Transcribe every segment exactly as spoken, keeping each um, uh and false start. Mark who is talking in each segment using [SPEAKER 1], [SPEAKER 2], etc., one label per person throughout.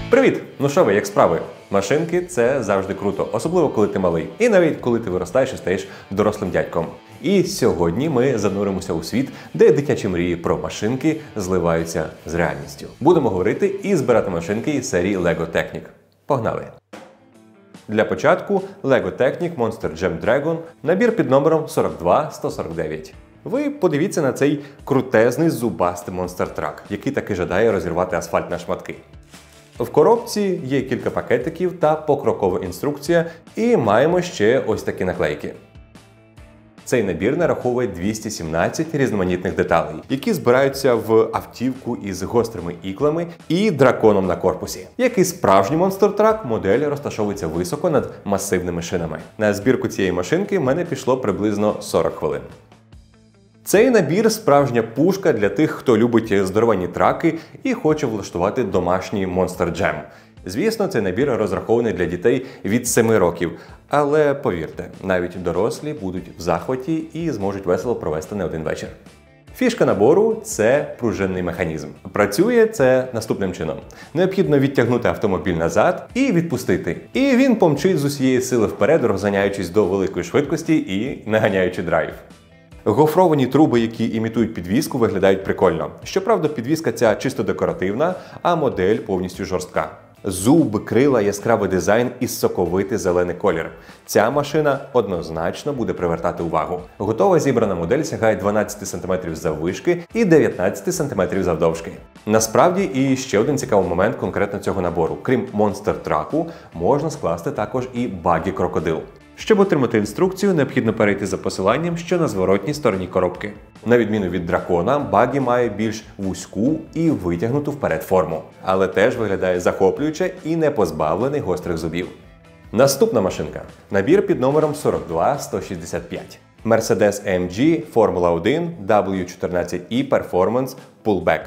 [SPEAKER 1] Привіт! Ну що ви, як справи? Машинки – це завжди круто, особливо коли ти малий. І навіть коли ти виростаєш і стаєш дорослим дядьком. І сьогодні ми зануримося у світ, де дитячі мрії про машинки зливаються з реальністю. Будемо говорити і збирати машинки із серії LEGO Technic. Погнали! Для початку LEGO Technic Monster Jam Dragon, набір під номером сорок два сто сорок дев'ять. Ви подивіться на цей крутезний зубастий монстр-трак, який таки жадає розірвати асфальт на шматки. В коробці є кілька пакетиків та покрокова інструкція, і маємо ще ось такі наклейки. Цей набір нараховує двісті сімнадцять різноманітних деталей, які збираються в автівку із гострими іклами і драконом на корпусі. Як і справжній монстр-трак, модель розташовується високо над масивними шинами. На збірку цієї машинки в мене пішло приблизно сорок хвилин. Цей набір – справжня пушка для тих, хто любить здоровенні траки і хоче влаштувати домашній Monster Jam. Звісно, цей набір розрахований для дітей від семи років, але повірте, навіть дорослі будуть в захваті і зможуть весело провести не один вечір. Фішка набору – це пружинний механізм. Працює це наступним чином. Необхідно відтягнути автомобіль назад і відпустити. І він помчить з усієї сили вперед, розганяючись до великої швидкості і наганяючи драйв. Гофровані труби, які імітують підвіску, виглядають прикольно. Щоправда, підвіска ця чисто декоративна, а модель повністю жорстка. Зуб, крила, яскравий дизайн і соковитий зелений колір. Ця машина однозначно буде привертати увагу. Готова зібрана модель сягає дванадцять сантиметрів заввишки і дев'ятнадцять сантиметрів завдовжки. Насправді, і ще один цікавий момент конкретно цього набору. Крім монстр-траку, можна скласти також і багі-крокодил. Щоб отримати інструкцію, необхідно перейти за посиланням, що на зворотній стороні коробки. На відміну від дракона, багі має більш вузьку і витягнуту вперед форму, але теж виглядає захоплююче і не позбавлений гострих зубів. Наступна машинка. Набір під номером сорок два сто шістдесят п'ять. Mercedes ем джі Формула один дабл ю чотирнадцять і Performance Pullback.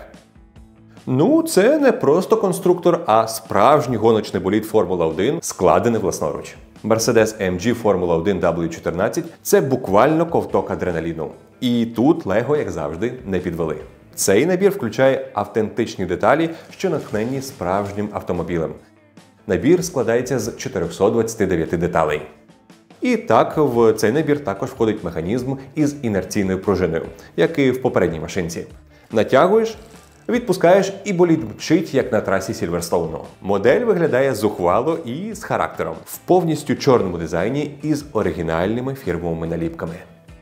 [SPEAKER 1] Ну, це не просто конструктор, а справжній гоночний болід Формула один, складений власноруч. Mercedes ем джі Формула один дабл ю чотирнадцять – це буквально ковток адреналіну. І тут LEGO, як завжди, не підвели. Цей набір включає автентичні деталі, що натхнені справжнім автомобілем. Набір складається з чотирьохсот двадцяти дев'яти деталей. І так, в цей набір також входить механізм із інерційною пружиною, як і в попередній машинці. Натягуєш, відпускаєш і болід мчить, як на трасі Сільверстоуну. Модель виглядає зухвало і з характером. В повністю чорному дизайні із оригінальними фірмовими наліпками.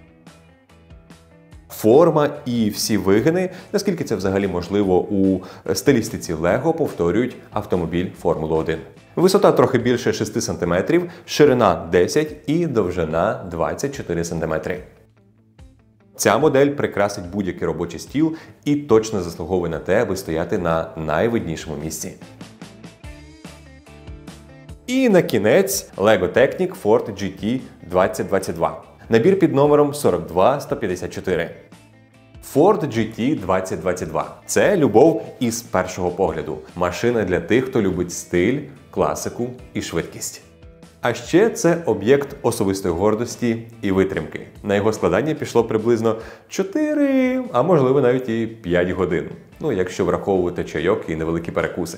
[SPEAKER 1] Форма і всі вигини, наскільки це взагалі можливо у стилістиці LEGO, повторюють автомобіль Формули один. Висота трохи більше шести сантиметрів, ширина десять і довжина двадцять чотири сантиметри. Ця модель прикрасить будь-який робочий стіл і точно заслуговує на те, аби стояти на найвиднішому місці. І на кінець LEGO Technic Ford джі ті двадцять двадцять два. Набір під номером сорок два сто п'ятдесят чотири. Ford джі ті двадцять двадцять два. Це любов із першого погляду. Машина для тих, хто любить стиль, класику і швидкість. А ще це об'єкт особистої гордості і витримки. На його складання пішло приблизно чотири, а можливо навіть і п'ять годин. Ну, якщо враховувати чайок і невеликі перекуси.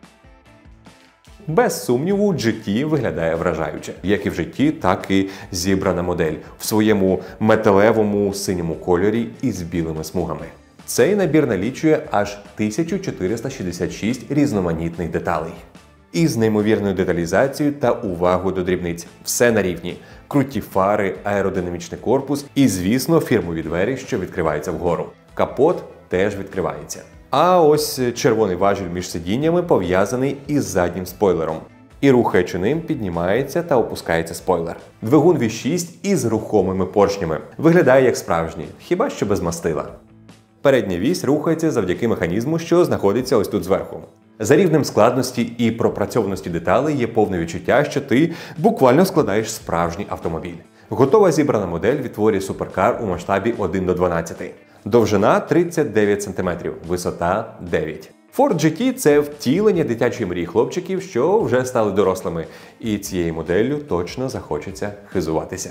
[SPEAKER 1] Без сумніву, джі ті виглядає вражаюче. Як і в житті, так і зібрана модель в своєму металевому синьому кольорі із білими смугами. Цей набір налічує аж тисячу чотириста шістдесят шість різноманітних деталей. Із неймовірною деталізацією та увагою до дрібниць. Все на рівні. Круті фари, аеродинамічний корпус і, звісно, фірмові двері, що відкриваються вгору. Капот теж відкривається. А ось червоний важіль між сидіннями пов'язаний із заднім спойлером. І рухаючи ним, піднімається та опускається спойлер. Двигун ві шість із рухомими поршнями. Виглядає як справжній, хіба що без мастила. Передня вісь рухається завдяки механізму, що знаходиться ось тут зверху. За рівнем складності і пропрацьованості деталей є повне відчуття, що ти буквально складаєш справжній автомобіль. Готова зібрана модель відтворює суперкар у масштабі один до дванадцяти. Довжина тридцять дев'ять сантиметрів, висота дев'ять. Ford джі ті – це втілення дитячої мрії хлопчиків, що вже стали дорослими. І цією моделлю точно захочеться хизуватися.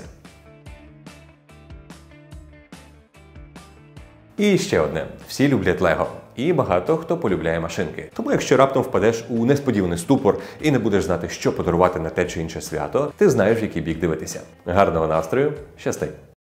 [SPEAKER 1] І ще одне. Всі люблять LEGO. І багато хто полюбляє машинки. Тому якщо раптом впадеш у несподіваний ступор і не будеш знати, що подарувати на те чи інше свято, ти знаєш, в який бік дивитися. Гарного настрою, щасти!